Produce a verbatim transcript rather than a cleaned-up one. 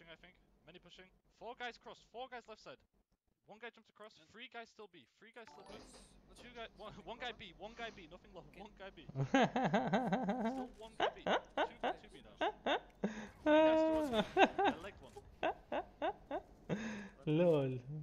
pushing, I think. Many pushing. Four guys cross. Four guys left side. One guy jumped across. Three guys still B. Three guys still B. Two guys. One, one guy B. One guy B. Nothing low. One guy B. Still one guy B. Two, two B now. Three guys towards me. I legged one. Lol.